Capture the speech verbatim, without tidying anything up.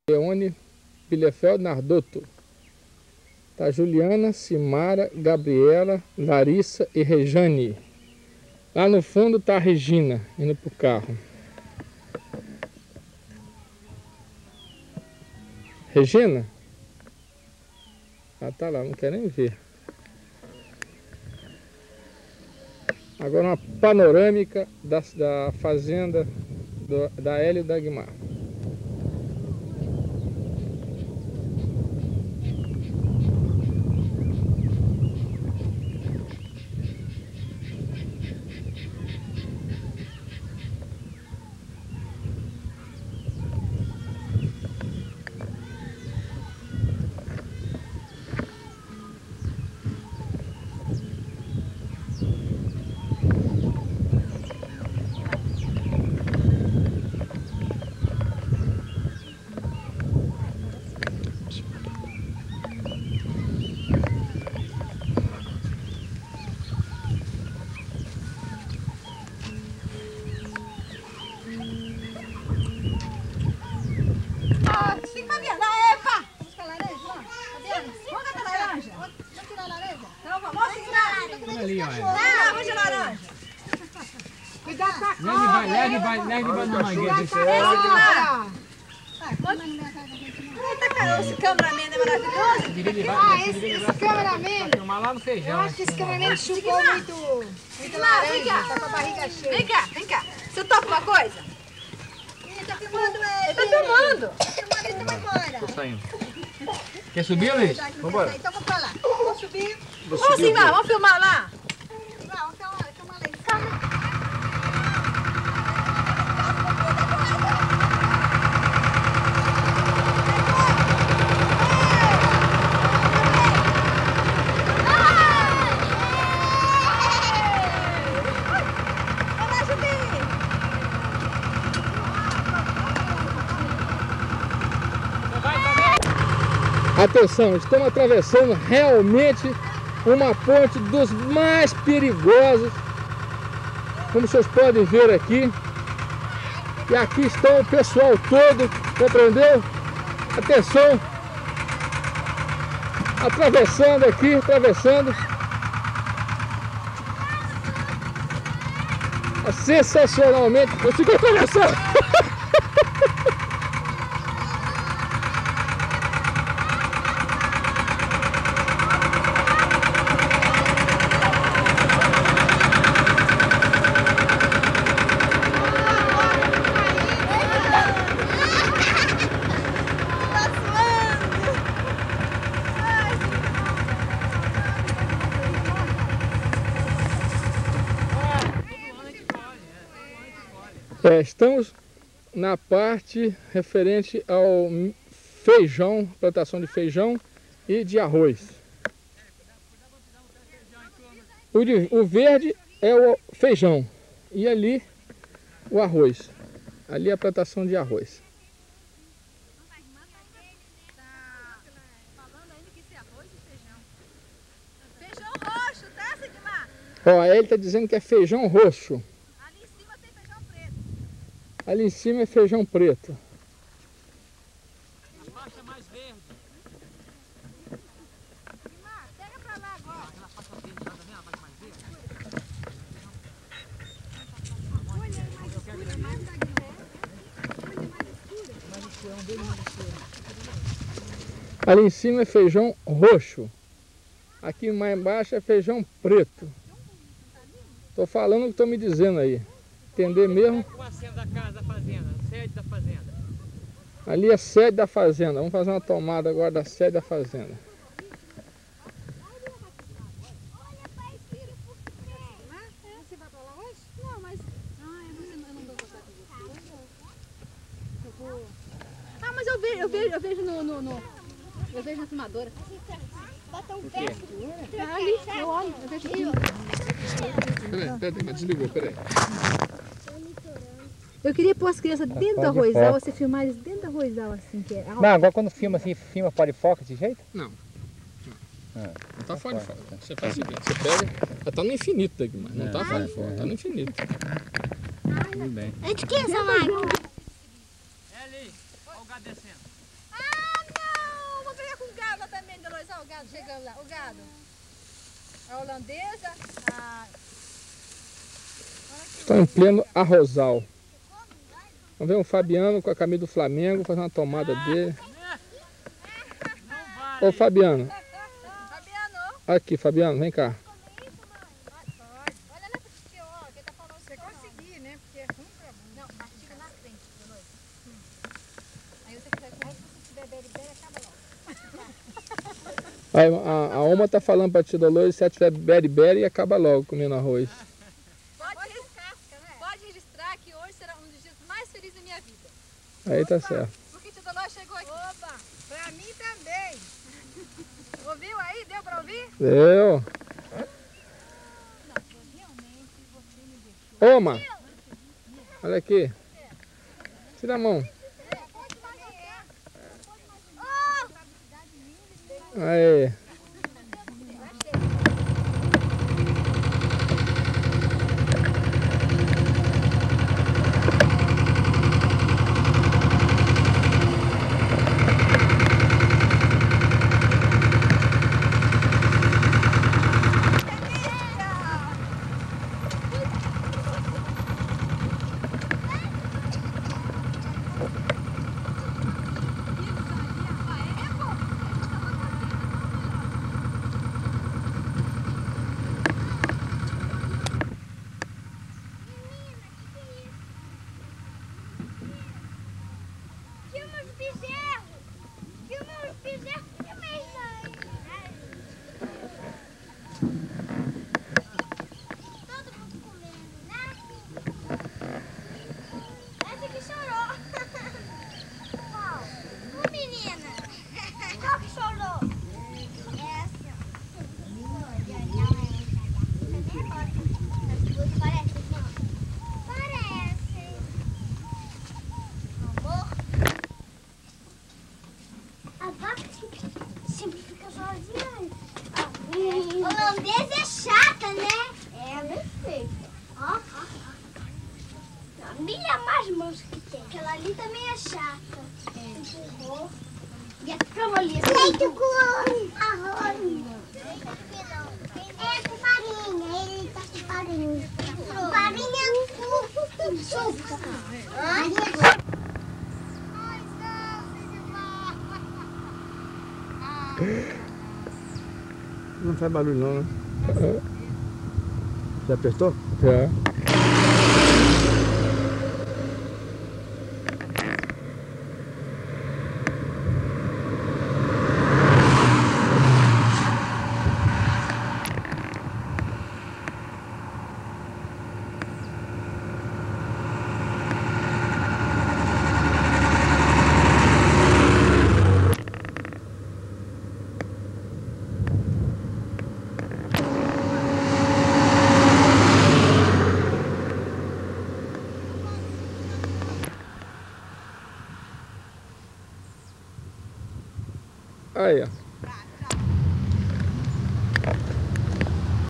Leone Bielefeld Nardotto. Tá Juliana, Simara, Gabriela, Larissa e Rejane. Lá no fundo tá a Regina indo pro carro. Regina? Ela tá lá, não quer nem ver. Agora uma panorâmica da, da fazenda do, da Hélio e da Guimar. Ali, olha. Ah, vamos de laranja. Cuidado com a Leve, vai, leve, vai, leve, vai na mangueira. Esse aqui lá. Eita, caramba, esse cameraman é maravilhoso. Ah, esse, esse cameraman. Filmar lá no feijão. Eu acho que esse cameraman chupou muito, muito laranja, tá com a barriga cheia. Vem cá, vem cá. Você topa uma coisa? Ele tá filmando ele. Ele tá filmando. Tá filmando, ele vai embora. Tô saindo. Quer subir, Luiz? Vambora. Então vamos pra lá. Vou subir. Vamos sim, vai, vamos filmar lá. Não, então, filma lá em cima. Atenção, estamos atravessando realmente uma ponte dos mais perigosos, como vocês podem ver aqui. E aqui está o pessoal todo, compreendeu? Atenção, atravessando aqui, atravessando. Sensacionalmente, consegui atravessar. É, estamos na parte referente ao feijão, plantação de feijão e de arroz. O, de, o verde é o feijão e ali o arroz. Ali é a plantação de arroz. Feijão roxo, tá, Sigmar? Ó, ele está dizendo que é feijão roxo. Ali em cima tem feijão preto. Ali em cima é feijão preto. A faixa mais verde. Sigmar, pega pra lá agora. Aquela faixa verde lá também, a faixa mais verde. Olha, mais escura, mais da guerra. Mais escura, um bem mais escuro. Ali em cima é feijão roxo. Aqui mais embaixo é feijão preto. Tô falando o que estão me dizendo aí. Entender mesmo? Com a cena da casa da fazenda, sede da fazenda. Ali é a sede da fazenda. Vamos fazer uma tomada agora da sede da fazenda. Você vai pra lá hoje? Não, mas... Ah, eu não, eu não dou contato com você. Eu vou... Ah, mas eu vejo, eu vejo, eu vejo no, no, no... Eu vejo na filmadora. Bota um pé. Tá ali, eu olho, eu vejo aqui. Peraí, peraí, desligou, peraí. Eu queria pôr as crianças dentro do arrozal, você filmar eles dentro do arrozal, assim, que é alto. Não, agora quando filma assim, filma fora de foco desse jeito? Não. Ah, Não tá fora de foco. Você faz o seguinte, você pega. Ela tá no infinito aqui, mas não tá fora de foco, tá no infinito. tudo bem. A gente quer essa máquina. É ali, olha o gado descendo. vamos ver com o gado lá também, Dolores. Olha o gado chegando lá. O gado. A holandesa, a... Estão em pleno arrozal. Vamos ver um Fabiano com a camisa do Flamengo, fazer uma tomada dele. Ô Fabiano. Fabiano. Aqui, Fabiano, vem cá. Olha lá pro tio, ó, que ele tá falando. Você conseguir, né? Porque é ruim pra mim. Não, mastiga na frente, Dolores. Hum. Aí você consegue comer, se você tiver beriberi, acaba logo. Aí, a, a Oma tá falando pra tia Dolores, se ela tiver beriberi, acaba logo comendo arroz. Pode, casca, né? Pode registrar que hoje será um dos dias mais felizes da minha vida. Aí tá certo. Porque tia Dolores chegou aqui. Opa, pra mim também. Ouviu aí? Deu pra ouvir? Deu. Oma, olha aqui. Tira a mão. Aí. Holandesa é chata, né? É, perfeito. Ó, ó, ó. A milha mais mansa que tem. Aquela ali também é chata. É. E a cavalista. Leite com arroz. É com farinha. Ele tá com farinha. Farinha com suco. Farinha com... Não faz barulho não, né? Já apertou? Já. Aí, ó.